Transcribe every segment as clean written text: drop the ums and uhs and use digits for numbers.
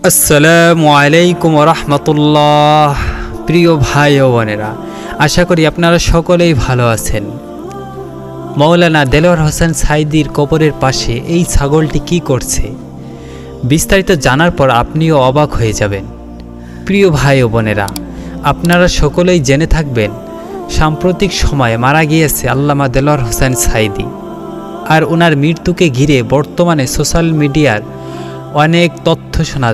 আসসালামু আলাইকুম রহমতুল্লাহ। প্রিয় ভাই ও বোনেরা, আশা করি আপনারা সকলেই ভালো আছেন। মৌলানা দেলোয়ার হোসেন সাঈদীর কবরের পাশে এই ছাগলটি কি করছে, বিস্তারিত জানার পর আপনিও অবাক হয়ে যাবেন। প্রিয় ভাই ও বোনেরা, আপনারা সকলেই জেনে থাকবেন সাম্প্রতিক সময়ে মারা গিয়েছে আল্লামা দেলোয়ার হোসেন সাঈদী। আর ওনার মৃত্যুকে ঘিরে বর্তমানে সোশ্যাল মিডিয়ার অনেক তথ্য শোনা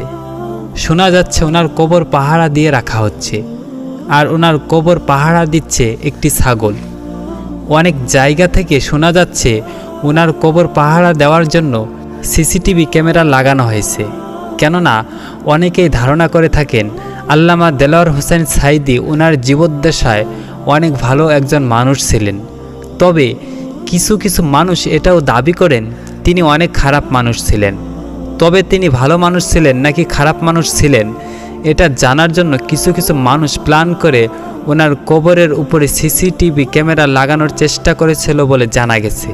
যাচ্ছে ওনার কবর পাহারা দিয়ে রাখা হচ্ছে। আর ওনার কবর পাহারা দিচ্ছে একটি ছাগল। অনেক জায়গা থেকে শোনা যাচ্ছে ওনার কবর পাহারা দেওয়ার জন্য সিসিটিভি ক্যামেরা লাগানো হয়েছে। কেননা অনেকেই ধারণা করে থাকেন আল্লামা দেলোয়ার হোসেন সাঈদী ওনার জীবদ্দশায় অনেক ভালো একজন মানুষ ছিলেন। তবে কিছু কিছু মানুষ এটাও দাবি করেন তিনি অনেক খারাপ মানুষ ছিলেন। তবে তিনি ভালো মানুষ ছিলেন নাকি খারাপ মানুষ ছিলেন, এটা জানার জন্য কিছু কিছু মানুষ প্ল্যান করে ওনার কবরের উপরে সিসিটিভি ক্যামেরা লাগানোর চেষ্টা করেছিল বলে জানা গেছে।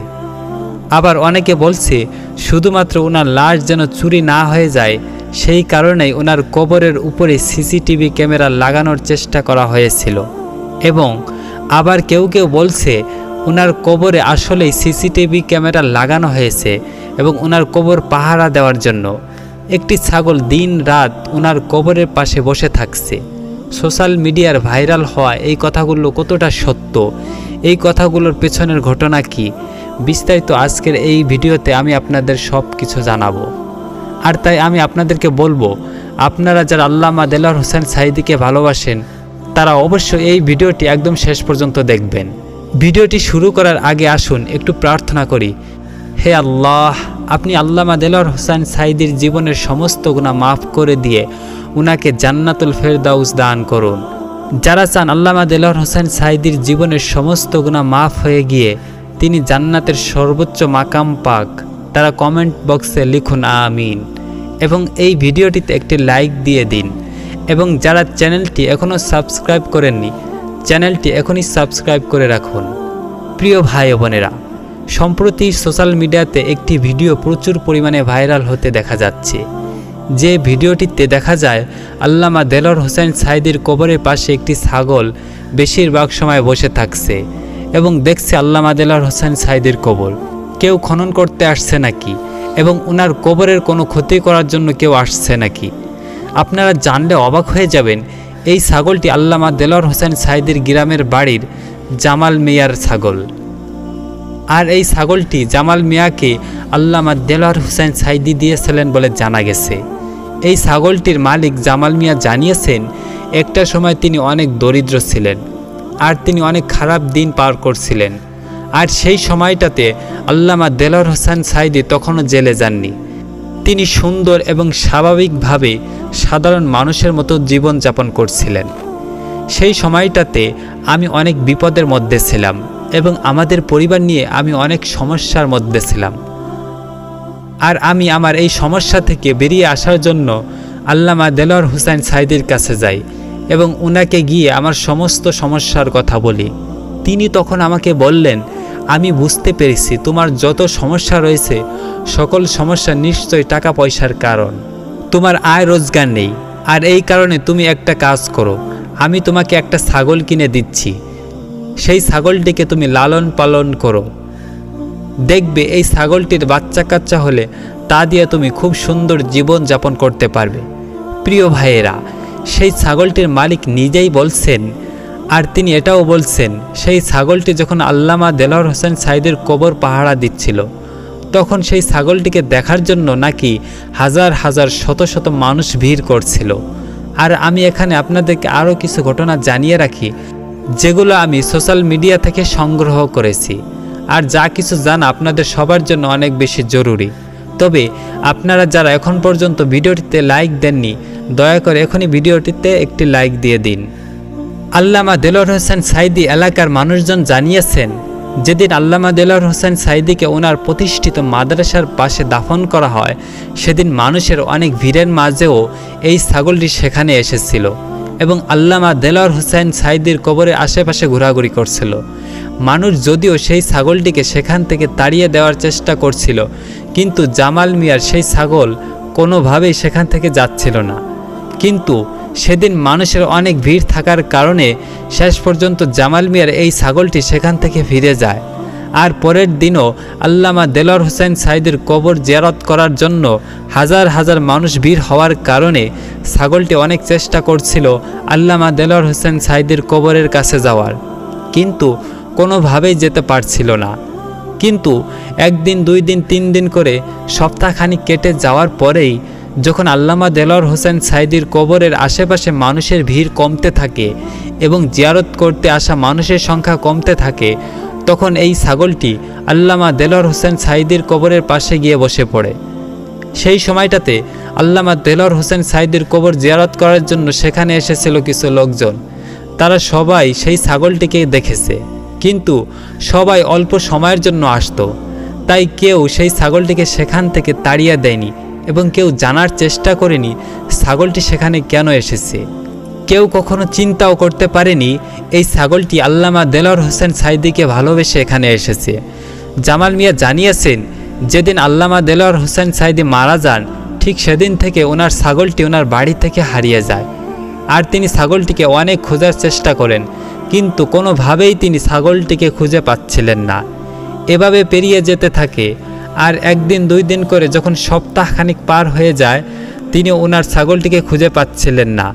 আবার অনেকে বলছে শুধুমাত্র ওনার লাশ যেন চুরি না হয়ে যায়, সেই কারণেই ওনার কবরের উপরে সিসিটিভি ক্যামেরা লাগানোর চেষ্টা করা হয়েছিল। এবং আবার কেউ কেউ বলছে ওনার কবরে আসলেই সিসিটিভি ক্যামেরা লাগানো হয়েছে এবং ওনার কবর পাহারা দেওয়ার জন্য একটি ছাগল দিন রাত ওনার কবরের পাশে বসে থাকছে। সোশ্যাল মিডিয়ার ভাইরাল হওয়া এই কথাগুলো কতটা সত্য, এই কথাগুলোর পেছনের ঘটনা কি, বিস্তারিত আজকের এই ভিডিওতে আমি আপনাদের সব কিছু জানাবো। আর তাই আমি আপনাদেরকে বলবো, আপনারা যারা আল্লামা দেলোয়ার হোসেন সাঈদীকে ভালোবাসেন তারা অবশ্যই এই ভিডিওটি একদম শেষ পর্যন্ত দেখবেন। ভিডিওটি শুরু করার আগে আসুন একটু প্রার্থনা করি। হে আল্লাহ, আপনি আল্লামা দেলোয়ার হোসেন সাঈদীর জীবনের সমস্ত গুনাহ মাফ করে দিয়ে উনাকে জান্নাতুল ফেরদাউস দান করুন। যারা চান আল্লামা দেলোয়ার হোসেন সাঈদীর জীবনের সমস্ত গুনাহ মাফ হয়ে গিয়ে তিনি জান্নাতের সর্বোচ্চ মাকাম পাক, তারা কমেন্ট বক্সে লিখুন আমিন। এবং এই ভিডিওটিতে একটি লাইক দিয়ে দিন। এবং যারা চ্যানেলটি এখনও সাবস্ক্রাইব করেননি, চ্যানেলটি এখনই সাবস্ক্রাইব করে রাখুন। প্রিয় ভাই ও বোনেরা, সম্প্রতি সোশ্যাল মিডিয়াতে একটি ভিডিও প্রচুর পরিমাণে ভাইরাল হতে দেখা যাচ্ছে। যে ভিডিওটিতে দেখা যায় আল্লামা দেলোয়ার হোসেন সাঈদীর কবরের পাশে একটি ছাগল বেশিরভাগ সময় বসে থাকছে এবং দেখছে আল্লামা দেলোয়ার হোসেন সাঈদীর কবর। কেউ খনন করতে আসছে নাকি এবং ওনার কবরের কোনো ক্ষতি করার জন্য কেউ আসছে নাকি, আপনারা জানলে অবাক হয়ে যাবেন। এই ছাগলটি আল্লামা দেলোয়ার হোসেন সাঈদীর গ্রামের বাড়ির জামাল মিয়ার ছাগল। আর এই ছাগলটি জামাল মিয়াকে আল্লামা দেলোয়ার হোসেন সাঈদী দিয়েছিলেন বলে জানা গেছে। এই ছাগলটির মালিক জামাল মিয়া জানিয়েছেন একটা সময় তিনি অনেক দরিদ্র ছিলেন আর তিনি অনেক খারাপ দিন পার করছিলেন। আর সেই সময়টাতে আল্লামা দেলোয়ার হোসেন সাঈদী তখনও জেলে যাননি। তিনি সুন্দর এবং স্বাভাবিকভাবে সাধারণ মানুষের মতো জীবনযাপন করছিলেন। সেই সময়টাতে আমি অনেক বিপদের মধ্যে ছিলাম এবং আমাদের পরিবার নিয়ে আমি অনেক সমস্যার মধ্যে ছিলাম। আর আমি আমার এই সমস্যা থেকে বেরিয়ে আসার জন্য আল্লামা দেলোয়ার হোসেন সাঈদীর কাছে যাই এবং ওনাকে গিয়ে আমার সমস্ত সমস্যার কথা বলি। তিনি তখন আমাকে বললেন, আমি বুঝতে পেরেছি তোমার যত সমস্যা রয়েছে সকল সমস্যা নিশ্চয়ই টাকা পয়সার কারণ। তোমার আয় রোজগার নেই, আর এই কারণে তুমি একটা কাজ করো, আমি তোমাকে একটা ছাগল কিনে দিচ্ছি, সেই ছাগলটিকে তুমি লালন পালন করো। দেখবে এই ছাগলটির বাচ্চা কাচ্চা হলে তা দিয়ে তুমি খুব সুন্দর জীবন যাপন করতে পারবে। প্রিয় ভাইয়েরা, সেই ছাগলটির মালিক নিজেই বলছেন, আর তিনি এটাও বলছেন সেই ছাগলটি যখন আল্লামা দেলোয়ার হোসেন সাঈদীর কবর পাহারা দিচ্ছিল তখন সেই ছাগলটিকে দেখার জন্য নাকি হাজার হাজার শত শত মানুষ ভিড় করছিল। আর আমি এখানে আপনাদেরকে আরও কিছু ঘটনা জানিয়ে রাখি যেগুলো আমি সোশ্যাল মিডিয়া থেকে সংগ্রহ করেছি, আর যা কিছু জানা আপনাদের সবার জন্য অনেক বেশি জরুরি। তবে আপনারা যারা এখন পর্যন্ত ভিডিওটিতে লাইক দেননি, দয়া করে এখনই ভিডিওটিতে একটি লাইক দিয়ে দিন। আল্লামা দেলোয়ার হোসেন সাঈদী এলাকার মানুষজন জানিয়েছেন যেদিন আল্লামা দেলোয়ার হোসেন সাঈদীকে ওনার প্রতিষ্ঠিত মাদ্রাসার পাশে দাফন করা হয় সেদিন মানুষের অনেক ভিড়ের মাঝেও এই ছাগলটি সেখানে এসেছিল এবং আল্লামা দেলোয়ার হোসেন সাঈদীর কবরের আশেপাশে ঘোরাঘুরি করছিল। মানুষ যদিও সেই ছাগলটিকে সেখান থেকে তাড়িয়ে দেওয়ার চেষ্টা করছিল, কিন্তু জামাল মিয়ার সেই ছাগল কোনোভাবেই সেখান থেকে যাচ্ছিল না। কিন্তু সেদিন মানুষের অনেক ভিড় থাকার কারণে শেষ পর্যন্ত জামাল মিয়ার এই ছাগলটি সেখান থেকে ফিরে যায়। আর পরের দিনও আল্লামা দেলোয়ার হোসেন সাঈদীর কবর জিয়ারত করার জন্য হাজার হাজার মানুষ ভিড় হওয়ার কারণে ছাগলটি অনেক চেষ্টা করছিল আল্লামা দেলোয়ার হোসেন সাঈদীর কবরের কাছে যাওয়ার, কিন্তু কোনোভাবেই যেতে পারছিল না। কিন্তু একদিন, 2 দিন, 3 দিন করে সপ্তাহখানিক কেটে যাওয়ার পরেই যখন আল্লামা দেলোয়ার হোসেন সাঈদীর কবরের আশেপাশে মানুষের ভিড় কমতে থাকে এবং জিয়ারত করতে আসা মানুষের সংখ্যা কমতে থাকে, তখন এই ছাগলটি আল্লামা দেলোয়ার হোসেন সাঈদীর কবরের পাশে গিয়ে বসে পড়ে। সেই সময়টাতে আল্লামা দেলোয়ার হোসেন সাঈদীর কবর জিয়ারত করার জন্য সেখানে এসেছিল কিছু লোকজন। তারা সবাই সেই ছাগলটিকে দেখেছে, কিন্তু সবাই অল্প সময়ের জন্য আসতো, তাই কেউ সেই ছাগলটিকে সেখান থেকে তাড়িয়ে দেয়নি এবং কেউ জানার চেষ্টা করেনি ছাগলটি সেখানে কেন এসেছে। কেউ কখনো চিন্তাও করতে পারেনি এই ছাগলটি আল্লামা দেলোয়ার হোসেন সাঈদীকে ভালোবেসে এখানে এসেছে। জামাল মিয়া জানিয়েছেন, যেদিন আল্লামা দেলোয়ার হোসেন সাঈদী মারা যান, ঠিক সেদিন থেকে ওনার ছাগলটি ওনার বাড়ি থেকে হারিয়ে যায়। আর তিনি ছাগলটিকে অনেক খোঁজার চেষ্টা করেন, কিন্তু কোনোভাবেই তিনি ছাগলটিকে খুঁজে পাচ্ছিলেন না। এভাবে পেরিয়ে যেতে থাকে। আর একদিন, 2 দিন করে যখন সপ্তাহখানিক পার হয়ে যায়, তিনি ওনার ছাগলটিকে খুঁজে পাচ্ছিলেন না।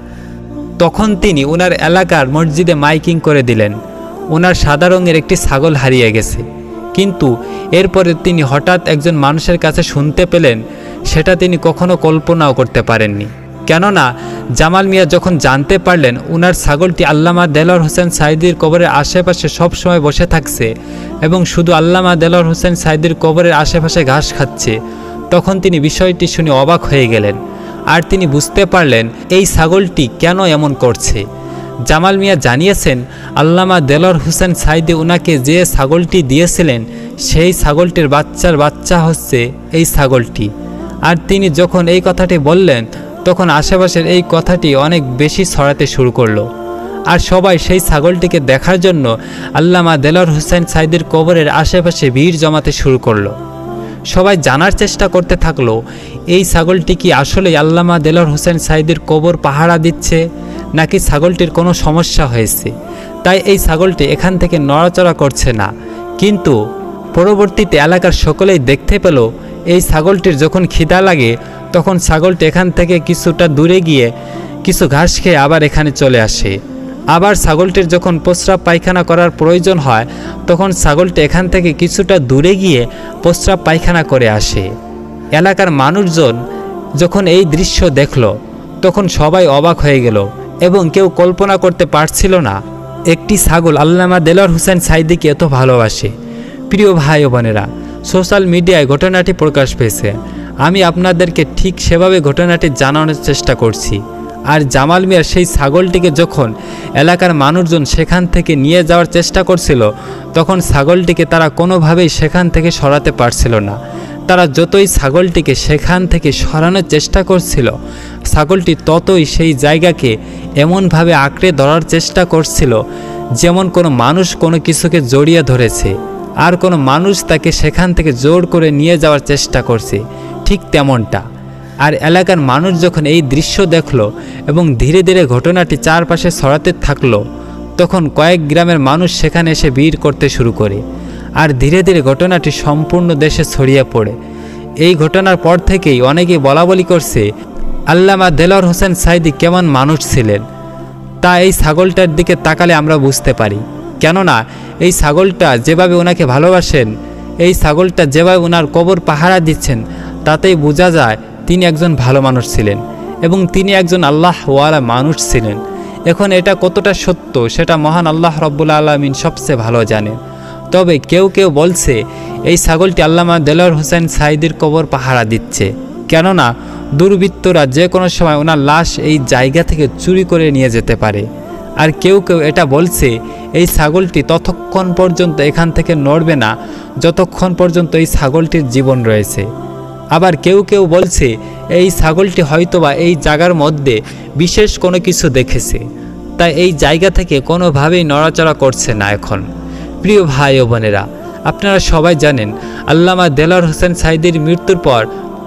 তখন তিনি ওনার এলাকার মসজিদে মাইকিং করে দিলেন, ওনার সাদা রঙের একটি ছাগল হারিয়ে গেছে। কিন্তু এরপরে তিনি হঠাৎ একজন মানুষের কাছে শুনতে পেলেন, সেটা তিনি কখনো কল্পনাও করতে পারেননি। কেননা জামাল মিয়া যখন জানতে পারলেন ওনার ছাগলটি আল্লামা দেলোয়ার হোসেন সাঈদীর কবরের আশেপাশে সব সময় বসে থাকছে এবং শুধু আল্লামা দেলোয়ার হোসেন সাঈদীর কবরের আশেপাশে ঘাস খাচ্ছে, তখন তিনি বিষয়টি শুনে অবাক হয়ে গেলেন। আর তিনি বুঝতে পারলেন এই ছাগলটি কেন এমন করছে। জামাল মিয়া জানিয়েছেন, আল্লামা দেলোয়ার হোসেন সাঈদী ওনাকে যে ছাগলটি দিয়েছিলেন, সেই ছাগলটির বাচ্চার বাচ্চা হচ্ছে এই ছাগলটি। আর তিনি যখন এই কথাটি বললেন, তখন আশেপাশের এই কথাটি অনেক বেশি ছড়াতে শুরু করলো। আর সবাই সেই ছাগলটিকে দেখার জন্য আল্লামা দেলোয়ার হোসেন সাঈদীর কবরের আশেপাশে ভিড় জমাতে শুরু করলো। সবাই জানার চেষ্টা করতে থাকলো, এই ছাগলটি কি আসলে আল্লামা দেলোয়ার হোসেন সাঈদীর কবর পাহারা দিচ্ছে, নাকি ছাগলটির কোনো সমস্যা হয়েছে, তাই এই ছাগলটি এখান থেকে নড়াচড়া করছে না। কিন্তু পরবর্তীতে এলাকার সকলেই দেখতে পেল, এই ছাগলটির যখন খিদা লাগে, তখন ছাগলটি এখান থেকে কিছুটা দূরে গিয়ে কিছু ঘাস খেয়ে আবার এখানে চলে আসে। আবার ছাগলটির যখন প্রস্রাব পায়খানা করার প্রয়োজন হয়, তখন ছাগলটি এখান থেকে কিছুটা দূরে গিয়ে প্রস্রাব পায়খানা করে আসে। এলাকার মানুষজন যখন এই দৃশ্য দেখল, তখন সবাই অবাক হয়ে গেল এবং কেউ কল্পনা করতে পারছিল না একটি ছাগল আল্লামা দেলোয়ার হোসেন সাঈদীকে এত ভালোবাসে। প্রিয় ভাই ও বোনেরা, সোশ্যাল মিডিয়ায় ঘটনাটি প্রকাশ পেয়েছে। আমি আপনাদেরকে ঠিক সেভাবে ঘটনাটি জানানোর চেষ্টা করছি। আর জামাল মিয়ার সেই ছাগলটিকে যখন এলাকার মানুষজন সেখান থেকে নিয়ে যাওয়ার চেষ্টা করছিল, তখন ছাগলটিকে তারা কোনোভাবেই সেখান থেকে সরাতে পারছিল না। তারা যতই ছাগলটিকে সেখান থেকে সরানোর চেষ্টা করছিল, ছাগলটি ততই সেই জায়গাকে এমনভাবে আঁকড়ে ধরার চেষ্টা করছিল, যেমন কোনো মানুষ কোনো কিছুকে জড়িয়ে ধরেছে আর কোনো মানুষ তাকে সেখান থেকে জোর করে নিয়ে যাওয়ার চেষ্টা করছে, ঠিক তেমনটা। আর এলাকার মানুষ যখন এই দৃশ্য দেখল এবং ধীরে ধীরে ঘটনাটি চারপাশে ছড়াতে থাকলো, তখন কয়েক গ্রামের মানুষ সেখানে এসে ভিড় করতে শুরু করে। আর ধীরে ধীরে ঘটনাটি সম্পূর্ণ দেশে ছড়িয়ে পড়ে। এই ঘটনার পর থেকেই অনেকেই বলাবলি করছে, আল্লামা দেলোয়ার হোসেন সাঈদী কেমন মানুষ ছিলেন, তা এই ছাগলটার দিকে তাকালে আমরা বুঝতে পারি। কেননা এই ছাগলটা যেভাবে ওনাকে ভালোবাসেন, এই ছাগলটা যেভাবে ওনার কবর পাহারা দিচ্ছেন, তাতেই বোঝা যায় তিনি একজন ভালো মানুষ ছিলেন এবং তিনি একজন আল্লাহওয়ালা মানুষ ছিলেন। এখন এটা কতটা সত্য সেটা মহান আল্লাহ রব্বুল আলামিন সবচেয়ে ভালো জানেন। তবে কেউ কেউ বলছে এই ছাগলটি আল্লামা দেলোয়ার হোসেন সাঈদীর কবর পাহারা দিচ্ছে, কেননা দুর্বৃত্তরা যে কোনো সময় ওনার লাশ এই জায়গা থেকে চুরি করে নিয়ে যেতে পারে। আর কেউ কেউ এটা বলছে এই ছাগলটি ততক্ষণ পর্যন্ত এখান থেকে নড়বে না যতক্ষণ পর্যন্ত এই ছাগলটির জীবন রয়েছে। আবার কেউ কেউ বলছে এই ছাগলটি হয়তোবা এই জায়গার মধ্যে বিশেষ কোনো কিছু দেখেছে, তাই এই জায়গা থেকে কোনোভাবেই নড়াচড়া করছে না এখন। প্রিয় ভাই ও বোনেরা, আপনারা সবাই জানেন আল্লামা দেলোয়ার হোসেন সাঈদীর মৃত্যুর পর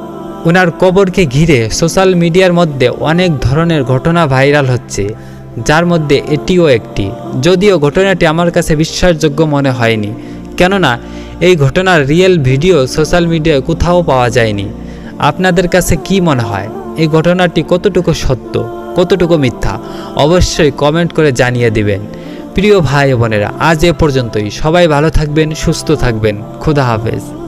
ওনার কবরকে ঘিরে সোশ্যাল মিডিয়ার মধ্যে অনেক ধরনের ঘটনা ভাইরাল হচ্ছে, যার মধ্যে এটিও একটি। যদিও ঘটনাটি আমার কাছে বিশ্বাসযোগ্য মনে হয়নি, কেননা এই ঘটনার রিয়েল ভিডিও সোশ্যাল মিডিয়ায় কোথাও পাওয়া যায়নি। আপনাদের কাছে কি মনে হয় এই ঘটনাটি কতটুকু সত্য, কতটুকু মিথ্যা? অবশ্যই কমেন্ট করে জানিয়ে দিবেন। প্রিয় ভাই বোনেরা, আজ এ পর্যন্তই। সবাই ভালো থাকবেন, সুস্থ থাকবেন। খোদা হাফেজ।